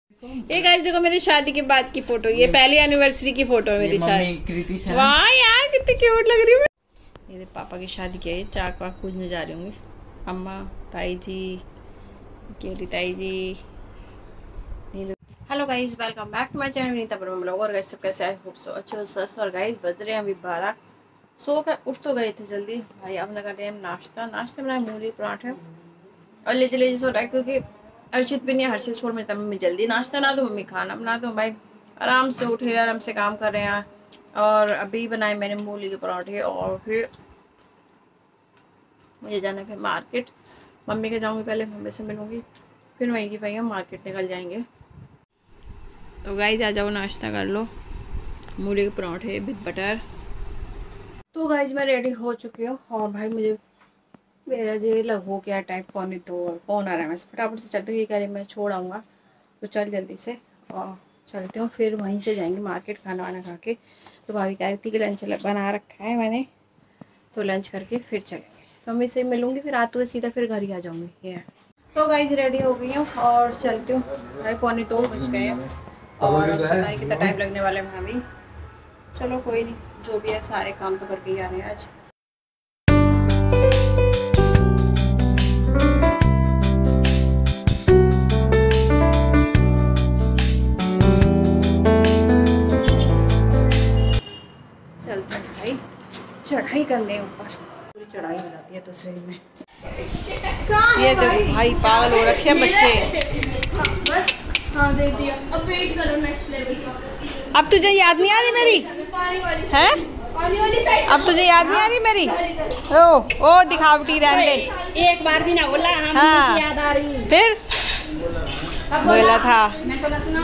ये गाइस देखो मेरी शादी के बाद की फोटो, ये पहली एनिवर्सरी की फोटो है मेरी शादी। वाह यार कितनी क्यूट लग रही है। ये पापा की शादी की है, चाक वाक पूजने जा रही होंगी। अम्मा, ताई जी, केरी ताई जी। Hello guys, welcome back to my channel Neeta Param blog. और गाइस सब कैसे आए, होप सो अच्छे हो स्वस्थ। और गाइस बज रहे हैं अभी 12। सो कर उठ तो गए थे जल्दी भाई। अब लगा टाइम नाश्ते बनाए मूली पराठे और ले सो रहा है, क्योंकि अर्शित भी नहीं, हर्षित छोड़ मेरी मम्मी जल्दी नाश्ता बना दो, मम्मी खाना बना दो। भाई आराम से उठे, आराम से काम कर रहे हैं। और अभी बनाए मैंने मूली के पराठे। और फिर मुझे जाना है फिर मार्केट। मम्मी के जाऊंगी, पहले मम्मी से मिलूंगी, फिर वहीं की भाई हम मार्केट निकल जाएंगे। तो गाइस आ जाओ, नाश्ता कर लो। मूली के पराठे विद बटर। तो गाइस मैं रेडी हो चुकी हूँ। और भाई मुझे मेरा जे हो गया टाइम 1:45 और फ़ोन आ रहा है। मैं फटाफट से चलती हूँ, ये कह रही मैं छोड़ आऊँगा, तो चल जल्दी से और चलती हूँ। फिर वहीं से जाएंगे मार्केट, खाना वाना खा के। तो भाभी कह रही थी कि लंच बना रखा है मैंने, तो लंच करके फिर चलेंगे। तो मम्मी से मिलूँगी, फिर आते हुए सीधा फिर घर ही आ जाऊँगी। ये तो गाइस रेडी हो गई हूँ और चलती हूँ। भाई 1:45 बज गए हैं और पता नहीं कितना टाइम लगने वाला है भाभी। चलो कोई नहीं, जो भी है सारे काम तो करके ही आ रहे हैं आज। चलते हैं भाई चढ़ाई करने ऊपर, पूरी चढ़ाई हो जाती है तो सही में। ये देखो भाई पागल हो रखे हैं बच्चे। हाँ दे दिया, अब वेट करो नेक्स्ट लेवल का। अब तुझे याद नहीं आ रही मेरी है? अब तुझे याद नहीं आ रही मेरी? ओ दिखावटी रहने दे। एक बार भी ना बोला हम। हाँ, याद आ रही फिर बोला था। मैं तो सुना।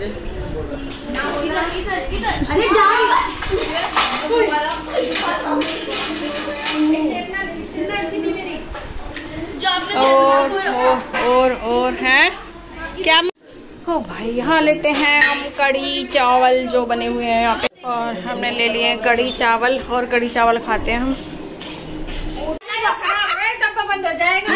अरे जाओ। और है क्या? हो भाई यहाँ लेते हैं हम कढ़ी चावल जो बने हुए हैं यहाँ पे। और हमने ले लिए हैं कढ़ी चावल, और कढ़ी चावल खाते हैं हम। बंद हो जाएगा।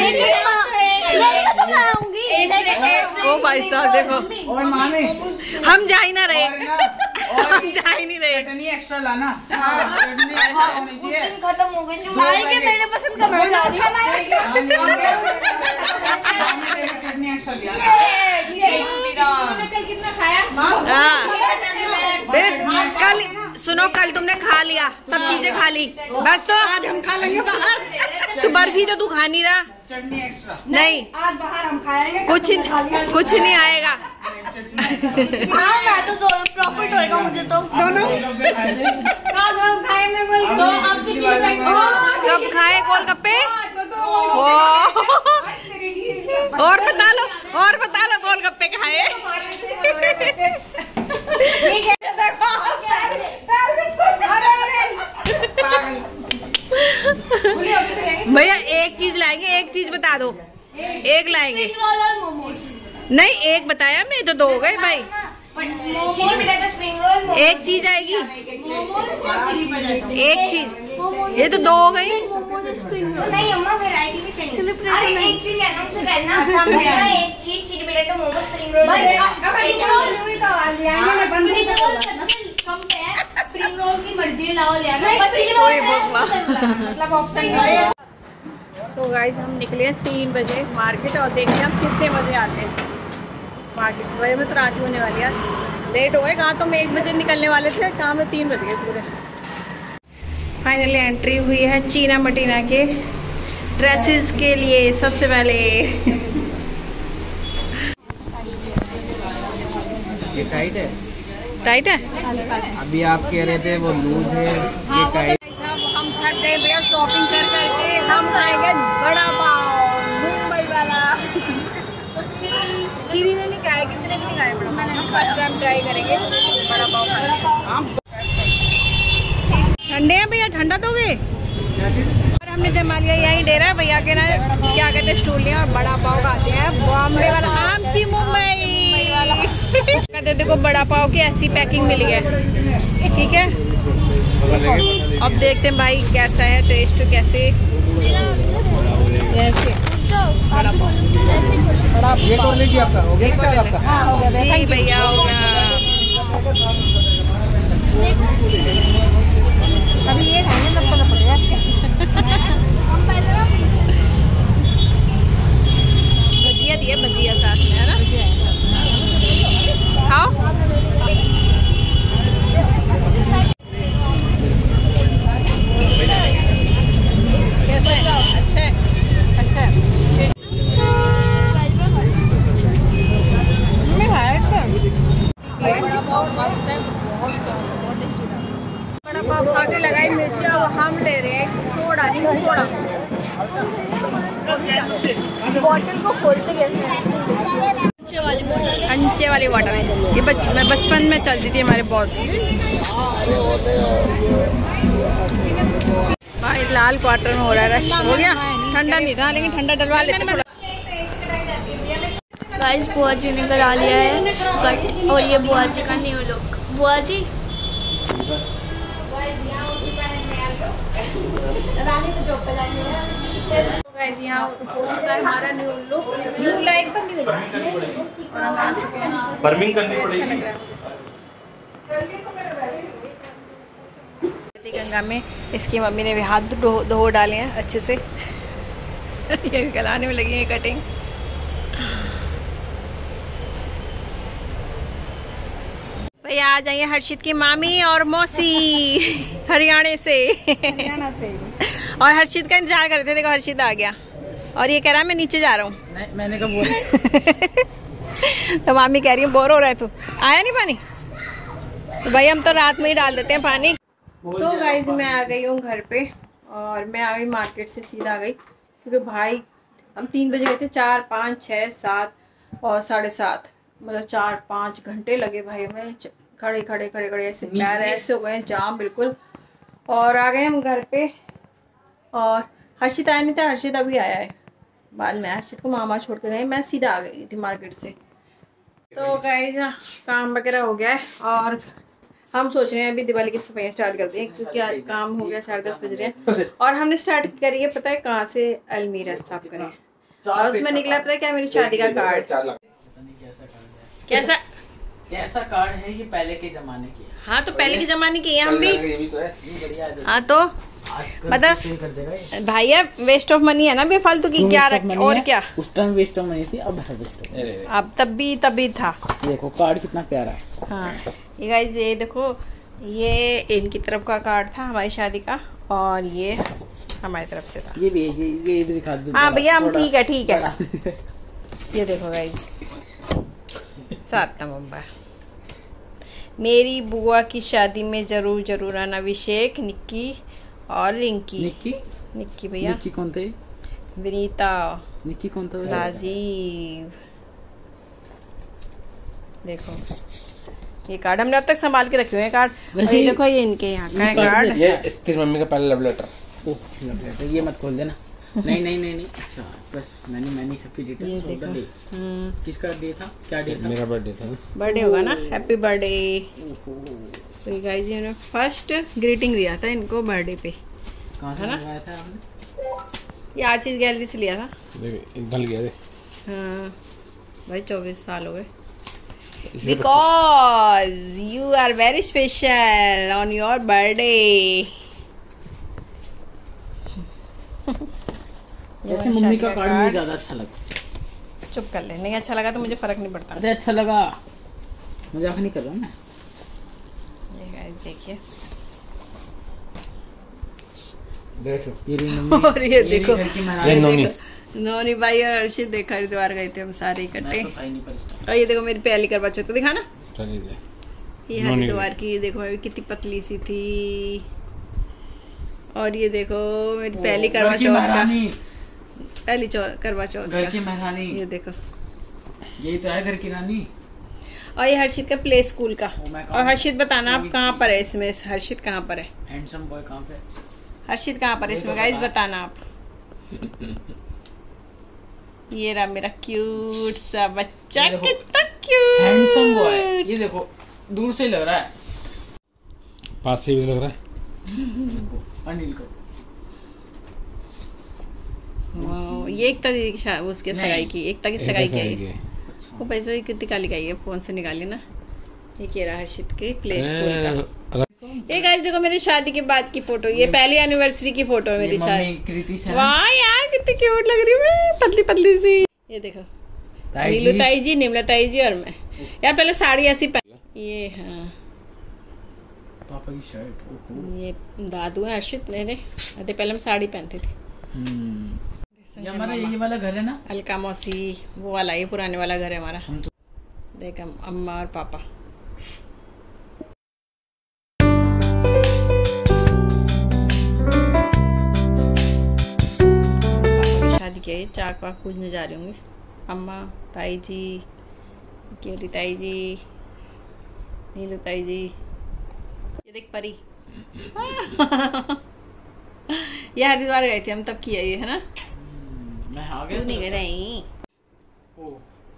ओ भाई साहब देखो, और मामी हम जा ही ना रहे, हम जा ही नहीं रहे। चटनी एक्स्ट्रा लाना। चटनी एक्स्ट्रा होनी चाहिए। खत्म हो गई मेरे पसंद का मैं जा रही चटनी एक्स्ट्रा लिया। कल कितना खाया? कल सुनो, कल तुमने खा लिया, सब चीजें खा ली, बस तो आज हम खा लेंगे बाहर। तो बर्फी तो तू खा नहीं रहा। चटनी एक्स्ट्रा नहीं, आज बाहर हम खाएंगे। कुछ नहीं आएगा। हाँ मैं तो प्रॉफिट होएगा मुझे तो। दोनों कब खाए गोलगप्पे? और बता लो गोलगप्पे खाए। भैया एक चीज लाएंगे, एक चीज बता दो। एक लाएंगे नहीं, एक बताया मैं तो, दो हो गए भाई। एक चीज आएगी, एक चीज, ये तो दो हो गई। नहीं अम्मा वैरायटी भी चाहिए। अरे एक चीज एक चीज chilli potato momos spring roll. कम है स्प्रिंग रोल की मर्जी लाओ ले आना। मतलब ऑप्शन। तो गाइस हम निकले 3 बजे मार्केट, और देखते हैं हम कितने बजे आते हैं मार्केट से। वजह में तो रात होने वाली है, लेट हो गए। कहाँ तो हम 1 बजे निकलने वाले थे, कहाँ में 3 बज गए पूरे। फाइनली एंट्री हुई है चीना मटीना के ड्रेसेस के लिए। सबसे पहले ये टाइट है, टाइट है। अभी आप कह रहे थे वो लूज है, ये टाइट। हम थक गए भैया शॉपिंग कर करके। हम खाएंगे बड़ा पाव, मुंबई वाला। चीनी ने नहीं खाया, किसी ने भी नहीं खाया बड़ा पाव। हम फर्स्ट टाइम ट्राई करेंगे बड़ा पाव। ठंडे हैं भैया, ठंडा दोगे? और हमने जमा लिया यही डेरा भैया के ना, क्या कहते हैं, स्टूल लिया और बड़ा पाव खाते हैं बॉम्बे वाला। आमची मुंबई कहते देखो, बड़ा पाव की ऐसी पैकिंग मिली है, ठीक है। अब देखते हैं भाई कैसा है टेस्ट, कैसे ये और लीजिए आपका हो गया चार आपका। जी भैया हो गया। अभी ये खाएंगे तब पता पड़ेगा। भजिया दिए, भजिया साथ में है ना, खाओ। कैसा है? अच्छा है, अच्छा है। मैं खाया इसका बड़ा पाव मस्त है, बहुत टेस्टी था। बड़ा पाव खा के लगाई मिर्ची, अब हम ले रहे हैं सोडा, नींबू सोडा। बॉटल को खोलते कैसे? अंचे वाली वाटर है ये। मैं बचपन में चलती थी हमारे बहुत। भाई लाल क्वार्टर में हो रहा है रश। हो गया, ठंडा नहीं था लेकिन ठंडा डलवा लेते। गाइस बुआ जी ने करा लिया है कट, और ये बुआ जी का न्यू लुक। बुआ जी गाइस यहाँ हो चुका है हमारा न्यू लुक, न्यू लाइक पर न्यू लुक, और हम आ चुके हैं। बर्मिंग करनी अच्छा लग रहा है। गंगा में इसकी मम्मी ने भी हाथ धो डाले हैं अच्छे से। ये गलाने में लगी है कटिंग। भैया आ जाइए हर्षित की मामी और मौसी हरियाणा से। और हर्षित का इंतजार कर रहे थे, देखो हर्षित आ गया और ये कह रहा है मैं नीचे जा रहा हूँ। मैंने कहा बोला। तो मामी कह रही है बोर हो रहा है तू, आया नहीं पानी? तो भाई हम तो रात में ही डाल देते हैं पानी। तो गाइज मैं आ गई हूँ घर पे, और मैं आ गई मार्केट से सीधा आ गई, क्योंकि भाई हम 3 बजे गए थे, 4, 5, 6, 7 और 7:30, मतलब 4-5 घंटे लगे भाई हमें खड़े ऐसे पैर ऐसे हो गए जाम बिल्कुल। और आ गए हम घर पे, और हर्षित आया नहीं था, हर्षित अभी आया है बाद में। हर्षित को मामा छोड़ के गए, मैं सीधा आ गई थी मार्केट से। तो गाइस काम वगैरह हो गया है, और हम सोच रहे हैं अभी दिवाली की सफाई स्टार्ट कर दें, क्योंकि काम हो गया 10:30 बज रहे हैं। और हमने स्टार्ट करी है पता है कहाँ से, अलमीरा साफ करें, और उसमें निकला पता है क्या, मेरी शादी का कार्ड। कैसा कार्ड है ये, पहले के जमाने की। हाँ तो पहले के जमाने की है, हम भी। हाँ तो मतलब भैया वेस्ट ऑफ मनी है ना, बेफालतू की क्या रख, और क्या। उस टाइम वेस्ट ऑफ मनी थी, अब है वेस्ट ऑफ। अब तभी था। देखो कार्ड कितना प्यारा है। हाँ ये गाइस ये देखो, ये इनकी तरफ का कार्ड था हमारी शादी का, और ये हमारी तरफ से था। ये भी ये इधर दिखा दो। हाँ भैया हम ठीक है। ये देखो गाइस 7 नवंबर, मेरी बुआ की शादी में जरूर आना, अभिषेक, निक्की और रिंकी। निक्की भैया। निक्की कौन थे? विनीता। निक्की कौन था? राजीव। देखो ये कार्ड हमने अब तक संभाल के रखे हुए हैं कार्ड। ये देखो ये इनके यहाँ का कार्ड। ये तेरी मम्मी का पहला love letter. Oh love letter, ये मत खोल देना। नहीं। अच्छा बस मैंने happy return of the day. किसका डे था? क्या डे था? मेरा बर्थडे था। बर्थडे होगा ना, हैप्पी बर्थडे। तो ये गाइस ये फर्स्ट ग्रीटिंग दिया था इनको बर्थडे पे। कहाँ से मंगाया था आपने? ये आर्चिज गैलरी से लिया था। ढल गया रे। हाँ भाई 24 साल हो गए। Because you are very special on your birthday. वैसे मम्मी का कार्ड मुझे ज्यादा अच्छा लगा। चुप कर ले, नहीं अच्छा लगा तो मुझे फर्क नहीं पड़ता। अरे अच्छा लगा, मजाक नहीं कर रहा मैं। ये गाइस देखिए, देखो और ये देखो नोनी भाई और अर्शित देखा हरिद्वार गए थे हम सारे इकट्ठे। और ये देखो मेरी पहली करवा चौथ दिखाना, ये हरिद्वार की देखो अभी कितनी पतली सी थी। और ये देखो मेरी पहली करवा चौथ का, पहली करवा चौथ घर की महारानी। ये देखो यही तो है घर की रानी। और ये हर्षित का प्ले स्कूल का। और हर्षित बताना आप कहाँ पर है इसमें, हर्षित कहाँ पर है? हैंडसम बॉय कहाँ पे? हर्षित कहाँ पर है इसमें गाइस बताना आप। ये रहा मेरा क्यूट सा बच्चा, कितना क्यूट हैंडसम बॉय। ये देखो दूर से लग रहा है, पास से भी लग रहा है। अनिल को वाओ, ये एकता दीदी की उसके सगाई की, एकता की सगाई की है ये। अच्छा वो पैसे भी कितनी काली का है, फोन से निकाली ना। ये कह रहा हर्षित के प्ले स्कूल का। ये गाइस देखो मेरी शादी के बाद की फोटो, ये पहली एनिवर्सरी की फोटो है मेरी शादी। कृति से वाह यार कितनी क्यूट लग रही हूँ मैं, पतली पतली सी। ये देखो नीलू ताई जी, निमला ताई जी और मैं। यार पहले साड़ी ऐसी पहन, ये हाँ पापा की शर्ट। ये दादू है हर्षित मेरे, आधे पहले मैं साड़ी पहनती थी। ये हमारा ये वाला घर है ना, अलका मौसी वो वाला, ये पुराने वाला घर है हमारा। हम तो देख अम्मा और पापा। शादी किया, चाक वाक पूजने जा रही होंगी अम्मा, ताई जी, केली ताई जी, नीलू ताई जी। ये देख परी ये हरिद्वार गए थे हम तब किया ये है ना। मैं आ गया, तू नहीं गए नहीं। ओ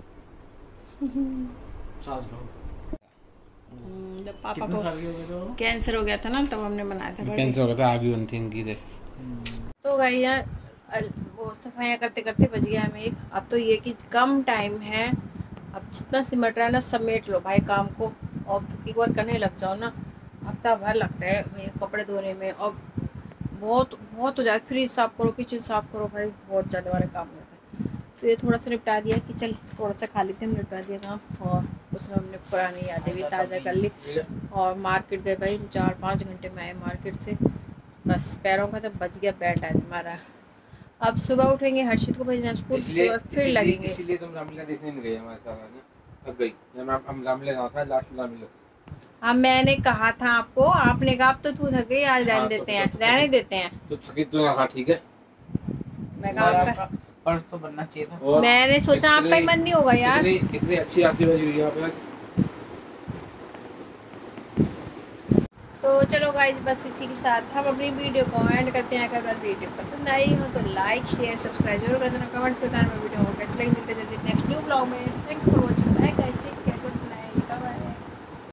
सास बहू। जब पापा कितने को साल के हो गए थे वो? कैंसर हो गया था ना, तब हमने मनाया था। कैंसर हो गया था, आग भी बनती इनकी देख। तो गाइस यार वो सफाइयाँ करते करते बच गया हमें एक। अब तो ये कि कम टाइम है, अब जितना सिमट रहा है ना समेट लो भाई काम को, और एक बार करने लग जाओ ना हफ्ता भर लगता है भाई कपड़े धोने में। और बहुत बहुत हो जाए, फ्रिज साफ करो, किचन साफ करो भाई, बहुत ज़्यादा वाला काम होता है। तो ये थोड़ा सा निपटा दिया कि चल थोड़ा सा खा लेते हम, निपटा दिया काम, और उसमें हमने पुरानी यादें भी ताज़ा कर ली। और मार्केट गए भाई, 4-5 घंटे में आए मार्केट से, बस पैरों का तो बच गया बैंड आज हमारा। अब सुबह उठेंगे, हर्षित को भेजना स्कूल, फिर लगेंगे। इसीलिए तुम रामलीला देखने नहीं गए हमारे साथ ना, अब गई हम रामलीला जाना था, लास्ट रामलीला। हाँ मैंने कहा था आपको, आपने कहा अब तो तू थक गई, आज रहने देते हैं, रहने देते हैं। तो थकी तो हाँ ठीक है। मैं कहा पर्स तो बनना चाहिए था। और मैंने सोचा आपका ही मन नहीं होगा यार। इतनी अच्छी आती है यहाँ पे। तो चलो गाइज बस इसी के साथ हम अपनी वीडियो को एंड करते हैं। अगर वीडियो पसंद आई हो तो लाइक शेयर सब्सक्राइब जरूर कर देना, कमेंट करना वीडियो को कैसे लगी। मिलते हैं नेक्स्ट न्यू ब्लॉग में। Thank you for